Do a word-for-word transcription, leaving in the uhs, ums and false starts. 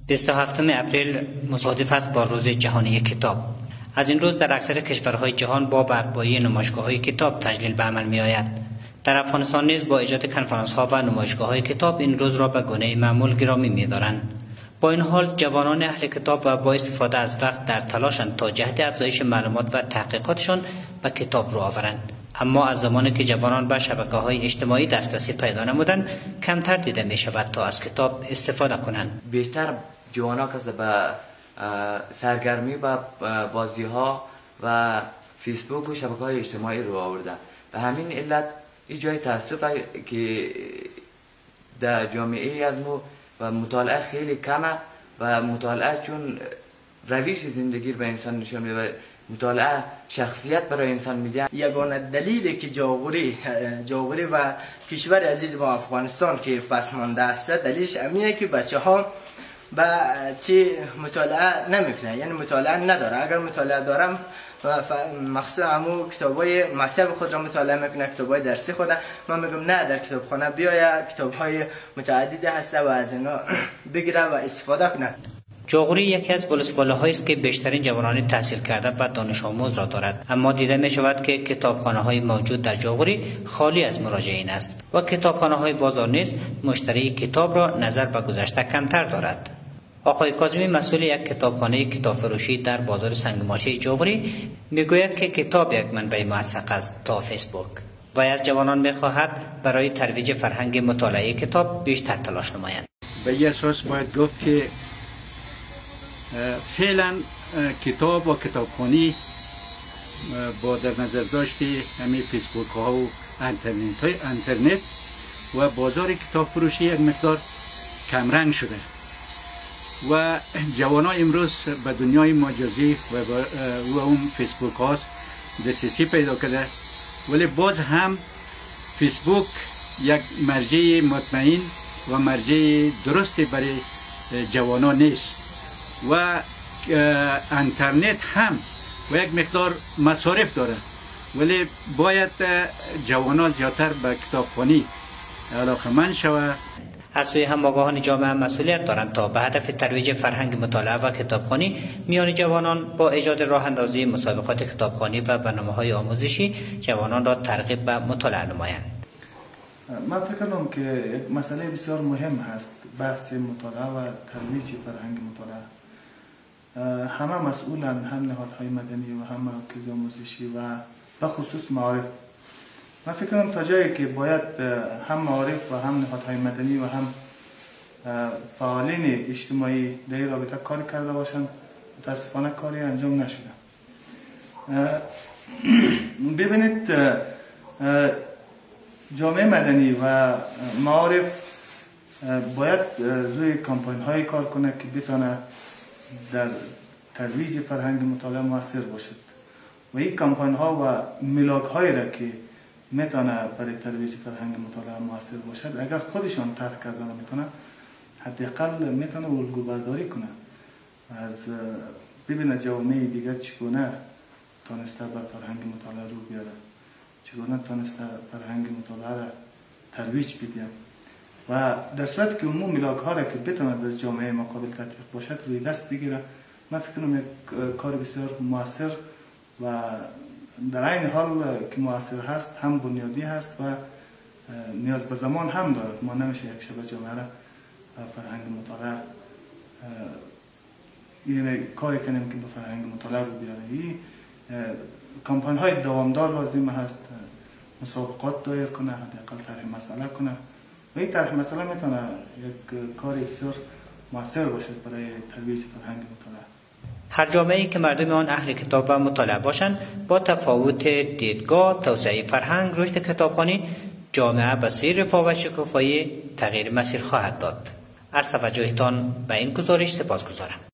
بیست و هفتم اپریل مصادف است با روز جهانی کتاب. از این روز در اکثر کشورهای جهان با برپایی نمایشگاه‌های کتاب تجلیل به عمل می‌آید. در افغانستان نیز با ایجاد کنفرانس‌ها و نمایشگاه‌های کتاب این روز را به گونه معمول گرامی می‌دارند. با این حال جوانان اهل کتاب و با استفاده از وقت در تلاشند تا جهت افزایش معلومات و تحقیقاتشان به کتاب رو آورند. اما از زمانی که جوانان به شبکه‌های اجتماعی دسترسی پیدا نمودند، کمتر دیده می‌شود تا از کتاب استفاده کنند. بیشتر جوانان که به سرگرمی و بازی‌ها و فیسبوک و شبکه‌های اجتماعی رو آوردن. به همین علت این جای تأسف که در جامعه از ما و مطالعه خیلی کمه و مطالعه چون روش زندگی به انسان نشون میده، مطالعه شخصیت برای انسان میده. یگانه دلیلی که جاوری جاوری و کشور عزیز ما افغانستان که پسمانده است، دلیلش امینه که بچه ها با چی مطالعه نمیکنه، یعنی مطالعه نداره. اگر مطالعه دارم مخصوصا همون کتابای مکتب خود را مطالعه میکنه، کتابای درسی خود. من میگم نه، در کتابخانه بیاید، کتابهای متعددی هسته و از اینا بگیره و استفاده کنه. جاغوری یکی از ولسوالی‌هایی است که بیشترین جوانان تحصیل کرده و دانش آموز را دارد، اما دیده می شود که کتابخانه‌های موجود در جاغوری خالی از مراجعین است و کتابخانه‌های بازار نیز مشتری کتاب را نظر به گذشته کمتر دارد. آقای کاظمی مسئول یک کتابخانه کتاب فروشی در بازار سنگماشی جاغوری میگوید که کتاب یک منبع موثق است تا فیسبوک و از جوانان میخواهد برای ترویج فرهنگ مطالعه کتاب بیشتر تلاش نمایند. به این اساس باید گفت که فعلا کتاب و کتابخوانی با در نظر داشتی همین فیسبوک ها و انترنت های انترنت و بازار کتاب فروشی یک مقدار کمرنگ شده و جوانان امروز به دنیای مجازی و, و اون فیسبوک هاست دسترسی پیدا کرده، ولی باز هم فیسبوک یک مرجع مطمئن و مرجع درستی برای جوانان نیست و انترنت هم و یک مقدار مصارف داره، ولی باید جوانان زیادتر به کتابخوانی علاقه‌مند شوند. از سوی هم آگاهان جامعه مسئولیت دارند تا به هدف ترویج فرهنگ مطالعه و کتابخوانی میان جوانان با ایجاد راه اندازی مسابقات کتابخوانی و برنامه‌های آموزشی جوانان را ترغیب به مطالعه نمایند. من فکر کنم که یک مسئله بسیار مهم هست بحث مطالعه و ترویج فرهنگ مطالعه. همه مسئولان، هم نهادهای مدنی و هم مراکز آموزشی و به خصوص معارف. من فکر کنم تا جایی که باید هم معارف و هم نهادهای مدنی و هم فعالین اجتماعی در این رابطه کار کرده باشند، متاسفانه کاری انجام نشده. ببینید جامعه مدنی و معارف باید روی کمپاین های کار کنه که بتونه در ترویج فرهنگ مطالعه موثر باشد و این کمپاین ها و ملاک هایی را که میتونه برای ترویج فرهنگ مطالعه موثر باشد، اگر خودشان طرح کرده نمیتونه، حداقل میتونه الگو برداری کنه از ببینه جوامع دیگر چگونه تونسته بر فرهنگ مطالعه رو بیاره، چگونه تونسته فرهنگ مطالعه را ترویج بده و در صورت که عموم ملاک ها را که بتونه در جامعه مقابل تطبیق باشد روی دست بگیره. من فکر کنم یک کار بسیار موثر و در این حال که موثر هست، هم بنیادی هست و نیاز به زمان هم دارد. ما نمیشه یک شبه جامعه را فرهنگ مطالعه یعنی کاری کنیم که به فرهنگ مطالعه رو بیاره. این کمپاین های دوامدار لازم هست، مسابقات دایر کنه، حداقل طرح مسئله کنه و این طرح مسئله میتونه یک کاری بسیار موثر باشد برای ترویج فرهنگ مطالعه. هر جامعه‌ای که مردم آن اهل کتاب و مطالعه باشند، با تفاوت دیدگاه، توسعه فرهنگ، رشد کتابخوانی، جامعه به سوی رفاه و شکوفایی تغییر مسیر خواهد داد. از توجهتان به این گزارش سپاسگزارم.